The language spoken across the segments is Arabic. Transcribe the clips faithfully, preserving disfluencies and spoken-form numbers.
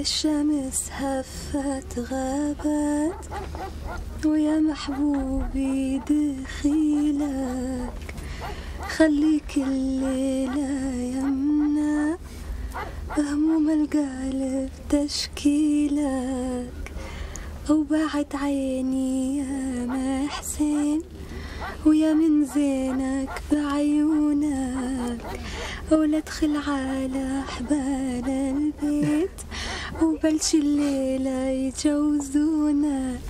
الشمس هفت غابت ويا محبوبي دخيلك، خليك الليلة يمنا هموم القلب تشكيلك، أو بعد عيني يا محسن ويا من زينك بعيونك، أو لا ادخل على حبال البيت وبلش الليلة يجوزونك.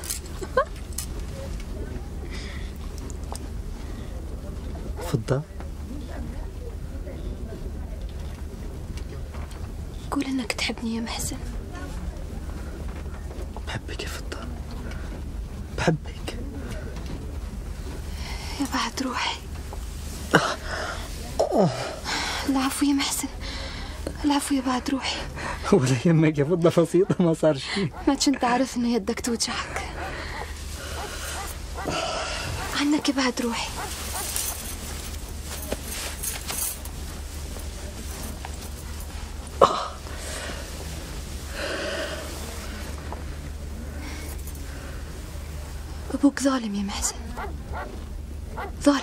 فضة، قول انك تحبني يا محسن. بحبك يا فضة، بحبك يا بعد روحي. العفو يا محسن، العفو يا بعد روحي. ولا يهمك يا فضة، بسيطة ما صار شيء. ما كنت أعرف إن يدك توجعك. عنك يا بعد روحي. أبوك ظالم يا محسن، ظالم.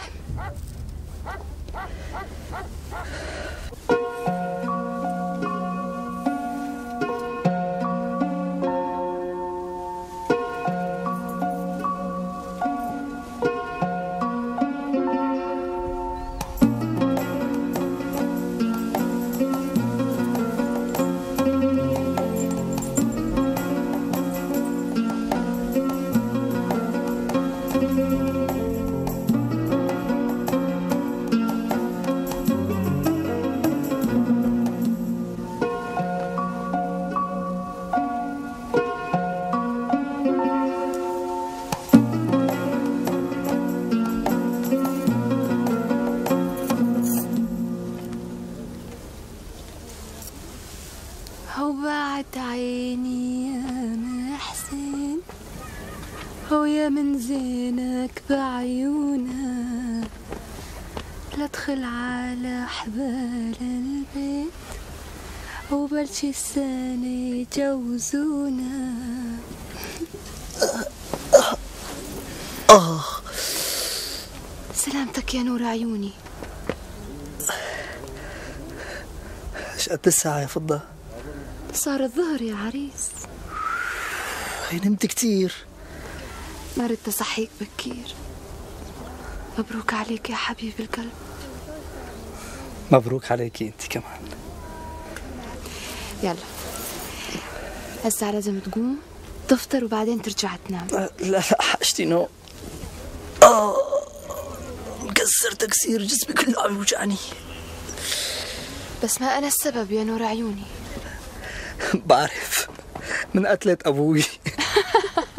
هو بعد عيني يا محسن هو يا من زينك بعيونك، لا ادخل على حبال البيت وبلش السنة يجوزونا. آه سلامتك يا نور عيوني. ايش قد الساعة يا فضة؟ صار الظهر يا عريس. هي نمت كتير. ما ردت أصحيك بكير. مبروك عليك يا حبيب القلب. مبروك عليكي انت كمان. يلا هسه لازم تقوم تفطر وبعدين ترجع تنام. لا لا حاجتي نوم. آه مكسر تكسير جسمي كله عم يوجعني. بس ما أنا السبب يا نور عيوني. بعرف، من قتلة أبوي.